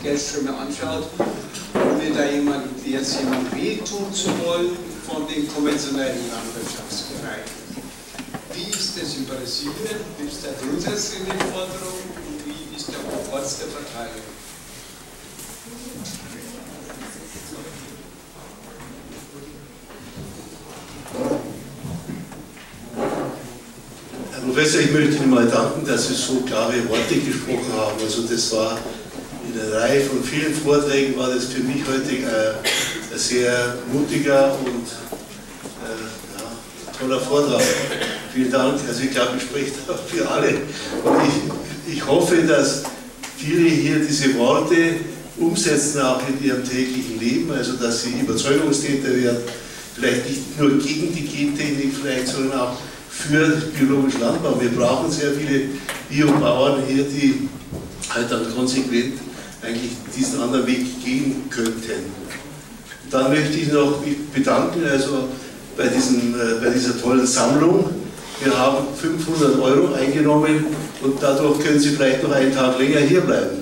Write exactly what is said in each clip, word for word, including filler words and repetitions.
Geldströme anschaut, ohne da jemand, jetzt jemand wehtun zu wollen von den konventionellen Landwirtschaftsbereichen. Wie ist das in Brasilien? Wie ist da grundsätzliche Forderung und wie ist der Orts der Verteilung? Herr Professor, ich möchte Ihnen mal danken, dass Sie so klare Worte gesprochen haben. Also das war in einer Reihe von vielen Vorträgen, war das für mich heute äh, ein sehr mutiger und äh, ja, toller Vortrag. Vielen Dank. Also ich glaube, ich spreche auch für alle. Und ich, ich hoffe, dass viele hier diese Worte umsetzen, auch in ihrem täglichen Leben, also dass sie Überzeugungstäter werden, vielleicht nicht nur gegen die Gentechnik, vielleicht, sondern auch für biologischen Landbau. Wir brauchen sehr viele Biobauern hier, die halt dann konsequent eigentlich diesen anderen Weg gehen könnten. Dann möchte ich noch mich bedanken, also bei, diesen, äh, bei dieser tollen Sammlung. Wir haben fünfhundert Euro eingenommen und dadurch können Sie vielleicht noch einen Tag länger hier bleiben.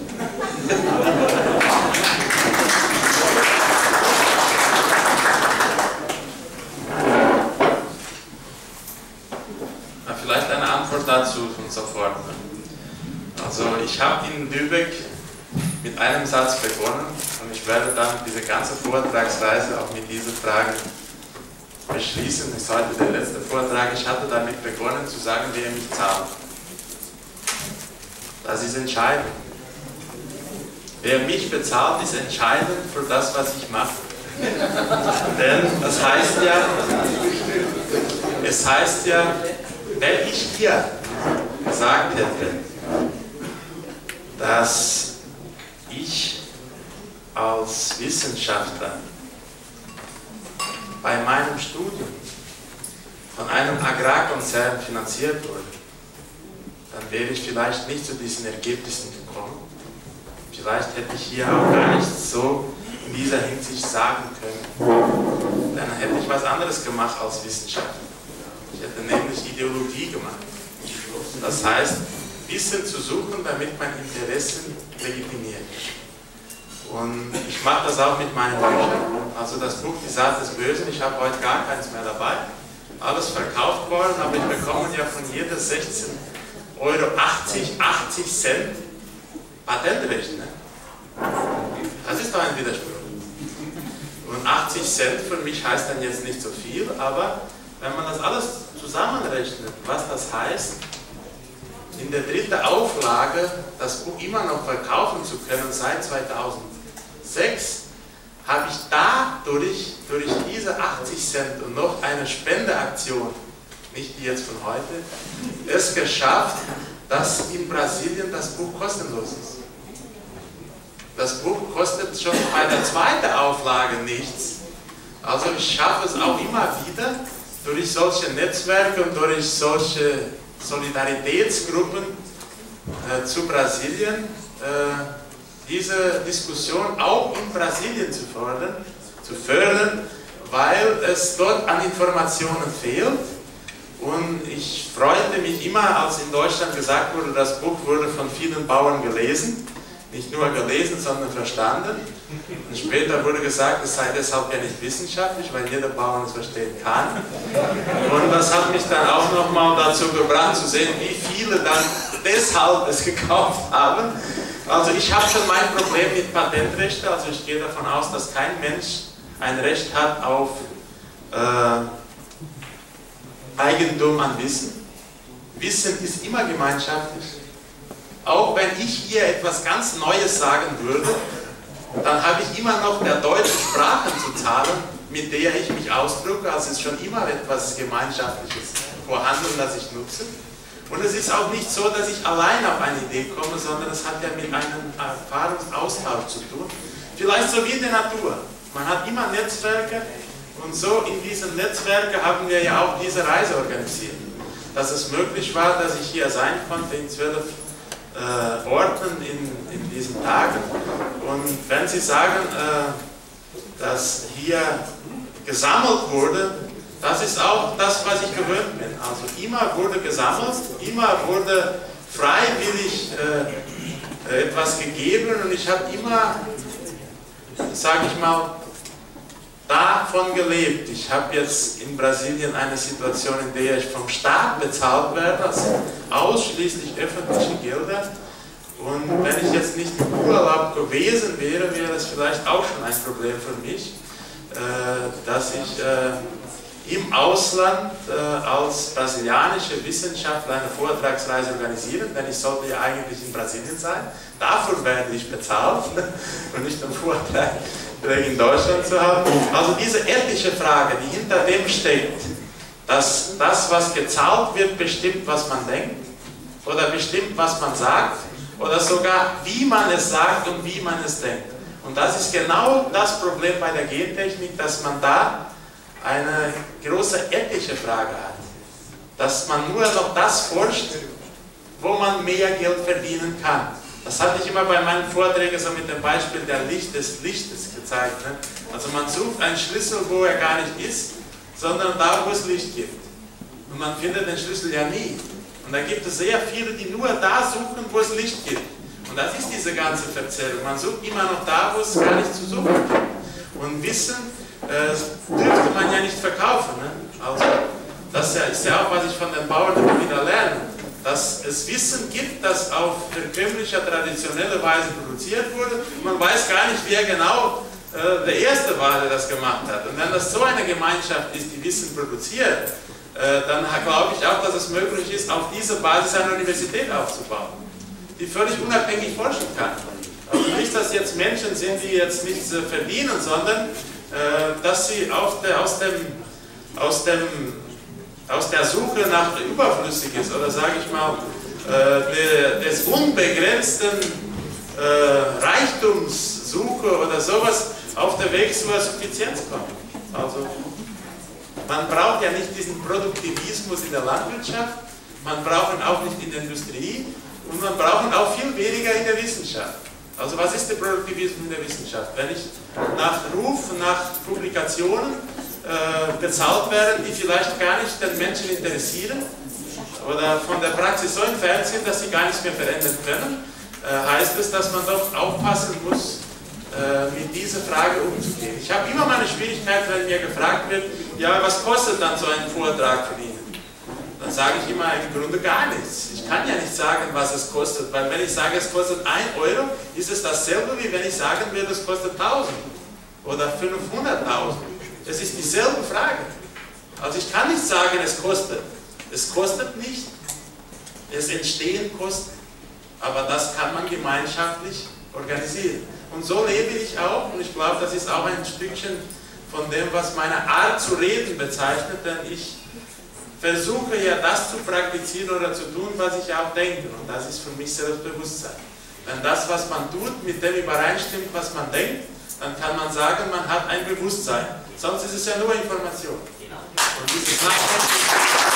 Vielleicht eine Antwort dazu von sofort. Also ich habe in Lübeck mit einem Satz begonnen und ich werde dann diese ganze Vortragsreise auch mit dieser Frage beschließen. Das ist heute der letzte Vortrag. Ich hatte damit begonnen zu sagen, wer mich zahlt. Das ist entscheidend. Wer mich bezahlt, ist entscheidend für das, was ich mache. Denn das heißt ja, es heißt ja, wenn ich hier gesagt hätte, dass ich als Wissenschaftler bei meinem Studium von einem Agrarkonzern finanziert wurde, dann wäre ich vielleicht nicht zu diesen Ergebnissen gekommen. Vielleicht hätte ich hier auch gar nicht so in dieser Hinsicht sagen können. Dann hätte ich was anderes gemacht als Wissenschaftler. Ich hätte nämlich Ideologie gemacht. Das heißt, Wissen zu suchen, damit man Interessen legitimiert. Und ich mache das auch mit meinen Büchern. Also das Buch Die Saat des Bösen, ich habe heute gar keins mehr dabei. Alles verkauft worden, aber ich bekomme ja von jeder sechzehn Euro achtzig, achtzig Cent Patentrecht. Ne? Das ist doch ein Widerspruch. Und achtzig Cent für mich heißt dann jetzt nicht so viel, aber wenn man das alles zusammenrechnet, was das heißt, in der dritten Auflage das Buch immer noch verkaufen zu können seit zweitausendsechs, habe ich dadurch, durch diese achtzig Cent und noch eine Spendeaktion, nicht die jetzt von heute, es geschafft, dass in Brasilien das Buch kostenlos ist. Das Buch kostet schon bei der zweiten Auflage nichts. Also ich schaffe es auch immer wieder, durch solche Netzwerke und durch solche Solidaritätsgruppen äh, zu Brasilien, äh, diese Diskussion auch in Brasilien zu fördern, zu fördern, weil es dort an Informationen fehlt. Und ich freute mich immer, als in Deutschland gesagt wurde, das Buch wurde von vielen Bauern gelesen. Nicht nur gelesen, sondern verstanden. Und später wurde gesagt, es sei deshalb ja nicht wissenschaftlich, weil jeder Bauer es verstehen kann. Und das hat mich dann auch nochmal dazu gebracht, zu sehen, wie viele dann deshalb es gekauft haben. Also ich habe schon mein Problem mit Patentrechten. Also ich gehe davon aus, dass kein Mensch ein Recht hat auf äh, Eigentum an Wissen. Wissen ist immer gemeinschaftlich. Auch wenn ich hier etwas ganz Neues sagen würde, dann habe ich immer noch der deutschen Sprache zu zahlen, mit der ich mich ausdrücke. Also es ist schon immer etwas Gemeinschaftliches vorhanden, das ich nutze. Und es ist auch nicht so, dass ich allein auf eine Idee komme, sondern es hat ja mit einem Erfahrungsaustausch zu tun. Vielleicht so wie in der Natur. Man hat immer Netzwerke und so in diesen Netzwerken haben wir ja auch diese Reise organisiert. Dass es möglich war, dass ich hier sein konnte in zwölf Äh, Orten in, in diesen Tagen. Und wenn Sie sagen, äh, dass hier gesammelt wurde, das ist auch das, was ich gewöhnt bin. Also immer wurde gesammelt, immer wurde freiwillig äh, äh, etwas gegeben und ich habe immer, sage ich mal, davon gelebt. Ich habe jetzt in Brasilien eine Situation, in der ich vom Staat bezahlt werde, also ausschließlich öffentliche Gelder. Und wenn ich jetzt nicht im Urlaub gewesen wäre, wäre das vielleicht auch schon ein Problem für mich, äh, dass ich äh, im Ausland äh, als brasilianische Wissenschaftler eine Vortragsreise organisiere, denn ich sollte ja eigentlich in Brasilien sein. Dafür werde ich bezahlt und nicht einen Vortrag in Deutschland zu haben. Also diese ethische Frage, die hinter dem steckt, dass das, was gezahlt wird, bestimmt, was man denkt oder bestimmt, was man sagt oder sogar, wie man es sagt und wie man es denkt. Und das ist genau das Problem bei der Gentechnik, dass man da eine große ethische Frage hat. Dass man nur noch das forscht, wo man mehr Geld verdienen kann. Das hatte ich immer bei meinen Vorträgen so mit dem Beispiel der Licht des Lichtes gezeigt. Ne? Also man sucht einen Schlüssel, wo er gar nicht ist, sondern da, wo es Licht gibt. Und man findet den Schlüssel ja nie. Und da gibt es sehr viele, die nur da suchen, wo es Licht gibt. Und das ist diese ganze Verzerrung. Man sucht immer noch da, wo es gar nicht zu suchen gibt. Und Wissen äh, dürfte man ja nicht verkaufen. Ne? Also das ist ja auch, was ich von den Bauern immer wieder lerne. Dass es Wissen gibt, das auf herkömmlicher, traditionelle Weise produziert wurde. Man weiß gar nicht, wer genau äh, der Erste war, der das gemacht hat. Und wenn das so eine Gemeinschaft ist, die Wissen produziert, äh, dann glaube ich auch, dass es möglich ist, auf dieser Basis eine Universität aufzubauen, die völlig unabhängig forschen kann. Also nicht, dass jetzt Menschen sind, die jetzt nichts äh, verdienen, sondern äh, dass sie auf der, aus dem, aus dem aus der Suche nach Überflüssiges oder sage ich mal äh, des unbegrenzten äh, Reichtumssuche oder sowas auf der Weg zur Suffizienz kommen. Also man braucht ja nicht diesen Produktivismus in der Landwirtschaft, man braucht ihn auch nicht in der Industrie und man braucht ihn auch viel weniger in der Wissenschaft. Also was ist der Produktivismus in der Wissenschaft? Wenn ich nach Ruf, nach Publikationen bezahlt werden, die vielleicht gar nicht den Menschen interessieren oder von der Praxis so entfernt sind, dass sie gar nichts mehr verändern können, äh, heißt es, dass man doch aufpassen muss, äh, mit dieser Frage umzugehen. Ich habe immer meine Schwierigkeit, wenn mir gefragt wird, ja, was kostet dann so ein Vortrag für Ihnen? Dann sage ich immer im Grunde gar nichts. Ich kann ja nicht sagen, was es kostet, weil wenn ich sage, es kostet ein Euro, ist es dasselbe, wie wenn ich sagen würde, es kostet tausend oder fünfhunderttausend. Es ist dieselbe Frage. Also ich kann nicht sagen, es kostet. Es kostet nicht. Es entstehen Kosten. Aber das kann man gemeinschaftlich organisieren. Und so lebe ich auch. Und ich glaube, das ist auch ein Stückchen von dem, was meine Art zu reden bezeichnet. Denn ich versuche ja das zu praktizieren oder zu tun, was ich auch denke. Und das ist für mich Selbstbewusstsein. Wenn das, was man tut, mit dem übereinstimmt, was man denkt, dann kann man sagen, man hat ein Bewusstsein. Sonst ist es ja nur Information. Und dieses Nachdenken